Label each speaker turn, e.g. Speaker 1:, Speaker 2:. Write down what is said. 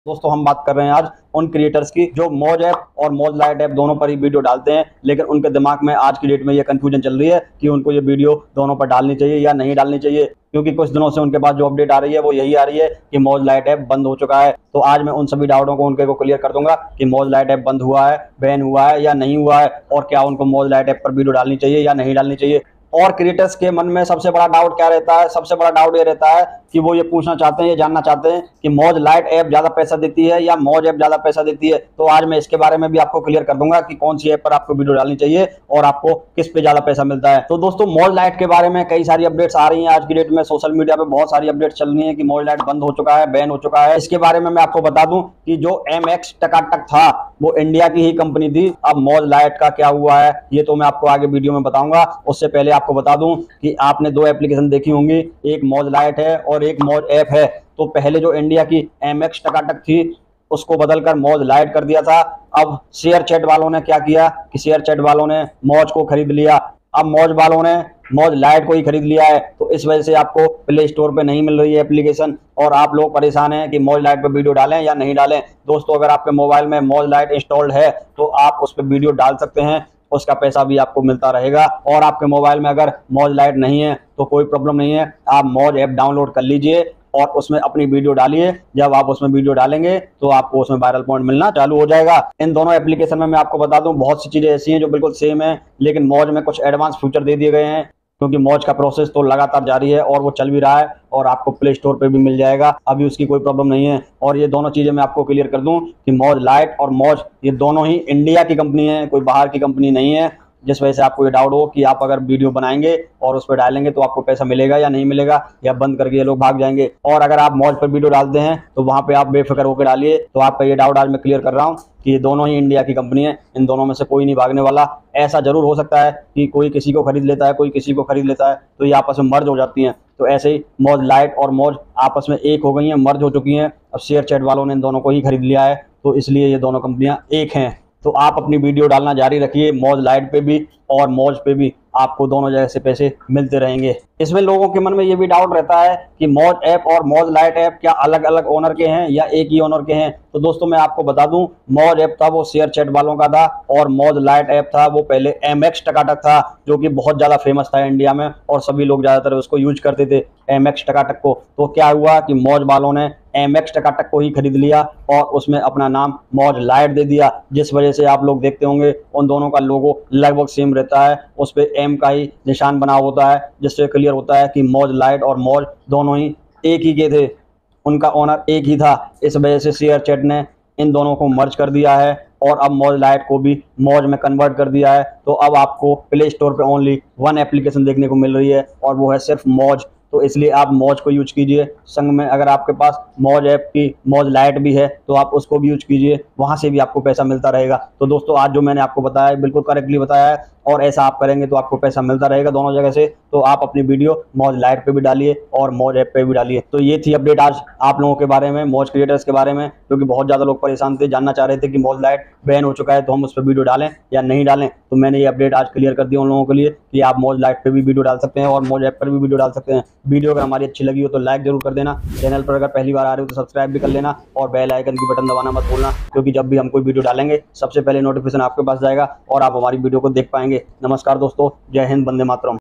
Speaker 1: दोस्तों हम बात कर रहे हैं आज उन क्रिएटर्स की जो मौज ऐप और मौज लाइट ऐप दोनों पर ही वीडियो डालते हैं, लेकिन उनके दिमाग में आज की डेट में ये कंफ्यूजन चल रही है कि उनको ये वीडियो दोनों पर डालनी चाहिए या नहीं डालनी चाहिए। क्योंकि कुछ दिनों से उनके पास जो अपडेट आ रही है वो यही आ रही है कि मौज लाइट ऐप बंद हो चुका है। तो आज मैं उन सभी डाउटों को उनके को क्लियर कर दूंगा कि मौज लाइट ऐप बंद हुआ है, बैन हुआ है या नहीं हुआ है, और क्या उनको मौज लाइट ऐप पर वीडियो डालनी चाहिए या नहीं डालनी चाहिए। और क्रिएटर्स के मन में सबसे बड़ा डाउट क्या रहता है? सबसे बड़ा डाउट ये रहता है कि वो ये पूछना चाहते हैं, ये जानना चाहते हैं कि मौज लाइट ऐप ज़्यादा पैसा देती है या मौज ऐप ज़्यादा पैसा देती है। तो आज मैं इसके बारे में भी आपको क्लियर कर दूंगा कि कौन सी ऐप पर आपको वीडियो डालनी चाहिए और आपको किस पे ज़्यादा पैसा मिलता है। तो दोस्तों मौज लाइट के बारे में कई सारी अपडेट्स आ रही हैं आज की डेट में, सोशल मीडिया पे बहुत सारी अपडेट्स चल रही है कि मौज लाइट बंद हो चुका है, बैन हो चुका है। इसके बारे में मैं आपको बता दूं कि जो MX टकाटक था वो इंडिया की ही कंपनी थी। अब मौज लाइट का क्या हुआ है ये तो मैं आपको आगे वीडियो में बताऊंगा। उससे पहले आपको बता दूं कि आपने दो एप्लीकेशन देखी होंगी, एक मौज लाइट है और एक मौज ऐप है। तो पहले जो इंडिया की MX टकाटक थी उसको बदलकर मौज लाइट कर दिया था। अब शेयर चैट वालों ने क्या किया कि शेयर चैट वालों ने मौज को खरीद लिया। अब मौज वालों ने मौज लाइट को ही खरीद लिया है। तो इस वजह से आपको प्ले स्टोर पे नहीं मिल रही है एप्लीकेशन और आप लोग परेशान हैं कि मौज लाइट पे वीडियो डालें या नहीं डालें। दोस्तों अगर आपके मोबाइल में मौज लाइट इंस्टॉल्ड है तो आप उस पर वीडियो डाल सकते हैं, उसका पैसा भी आपको मिलता रहेगा। और आपके मोबाइल में अगर मौज लाइट नहीं है तो कोई प्रॉब्लम नहीं है, आप मौज ऐप डाउनलोड कर लीजिए और उसमें अपनी वीडियो डालिए। जब आप उसमें वीडियो डालेंगे तो आपको उसमें वायरल पॉइंट मिलना चालू हो जाएगा। इन दोनों एप्लीकेशन में मैं आपको बता दूं बहुत सी चीज़ें ऐसी हैं जो बिल्कुल सेम है, लेकिन मौज में कुछ एडवांस फीचर दे दिए गए हैं क्योंकि मौज का प्रोसेस तो लगातार जारी है और वो चल भी रहा है और आपको प्ले स्टोर पे भी मिल जाएगा, अभी उसकी कोई प्रॉब्लम नहीं है। और ये दोनों चीज़ें मैं आपको क्लियर कर दूं कि मौज लाइट और मौज ये दोनों ही इंडिया की कंपनी है, कोई बाहर की कंपनी नहीं है। जिस वजह से आपको ये डाउट हो कि आप अगर वीडियो बनाएंगे और उस पर डालेंगे तो आपको पैसा मिलेगा या नहीं मिलेगा, या बंद करके ये लोग भाग जाएंगे। और अगर आप मौज पर वीडियो डालते हैं तो वहाँ पे आप बेफिक्र होकर डालिए। तो आपका ये डाउट आज मैं क्लियर कर रहा हूँ कि ये दोनों ही इंडिया की कंपनी है, इन दोनों में से कोई नहीं भागने वाला। ऐसा जरूर हो सकता है कि कोई किसी को खरीद लेता है, कोई किसी को खरीद लेता है, तो ये आपस में मर्ज हो जाती हैं। तो ऐसे ही मौज लाइट और मौज आपस में एक हो गई हैं, मर्ज हो चुकी हैं। अब शेयर चैट वालों ने इन दोनों को ही खरीद लिया है, तो इसलिए ये दोनों कंपनियां एक हैं। तो आप अपनी वीडियो डालना जारी रखिए, मौज लाइट पे भी और मौज पे भी आपको दोनों जगह से पैसे मिलते रहेंगे। इसमें लोगों के मन में ये भी डाउट रहता है कि मौज ऐप और मौज लाइट ऐप क्या अलग अलग ओनर के हैं या एक ही ओनर के हैं। तो दोस्तों मैं आपको बता दूं, मौज ऐप था वो शेयर चैट वालों का था और मौज लाइट ऐप था वो पहले MX टकाटक था, जो कि बहुत ज़्यादा फेमस था इंडिया में और सभी लोग ज़्यादातर उसको यूज करते थे MX टकाटक को। तो क्या हुआ कि मौज वालों ने MX टकाटक को ही खरीद लिया और उसमें अपना नाम मौज लाइट दे दिया, जिस वजह से आप लोग देखते होंगे उन दोनों का लोगो लगभग सेम रहता है, उस पर M का ही निशान बना होता है, जिससे क्लियर होता है कि मौज लाइट और मौज दोनों ही एक ही के थे, उनका ओनर एक ही था। इस वजह से शेयर चैट ने इन दोनों को मर्ज कर दिया है और अब मौज लाइट को भी मौज में कन्वर्ट कर दिया है। तो अब आपको प्ले स्टोर पे ओनली वन एप्लीकेशन देखने को मिल रही है और वो है सिर्फ मौज। तो इसलिए आप मौज को यूज कीजिए। संग में अगर आपके पास मौज ऐप की मौज लाइट भी है तो आप उसको भी यूज कीजिए, वहाँ से भी आपको पैसा मिलता रहेगा। तो दोस्तों आज जो मैंने आपको बताया है बिल्कुल करेक्टली बताया है और ऐसा आप करेंगे तो आपको पैसा मिलता रहेगा दोनों जगह से। तो आप अपनी वीडियो मौज लाइट पे भी डालिए और मौज ऐप पे भी डालिए। तो ये थी अपडेट आज आप लोगों के बारे में, मौज क्रिएटर्स के बारे में, क्योंकि बहुत ज़्यादा लोग परेशान थे, जानना चाह रहे थे कि मौज लाइट बैन हो चुका है तो हम उस पर वीडियो डालें या नहीं डालें। तो मैंने ये अपडेट आज क्लियर कर दी उन लोगों के लिए कि आप मौज लाइट पे भी वीडियो डाल सकते हैं और मौज ऐप पर भी वीडियो डाल सकते हैं। वीडियो अगर हमारी अच्छी लगी हो तो लाइक जरूर कर देना, चैनल पर अगर पहली बार आ रहे हो तो सब्सक्राइब भी कर लेना और बेल आइकन की बटन दबाना मत भूलना, क्योंकि जब भी हम कोई वीडियो डालेंगे सबसे पहले नोटिफिकेशन आपके पास जाएगा और आप हमारी वीडियो को देख पाएंगे। नमस्कार दोस्तों, जय हिंद, वंदे मातरम।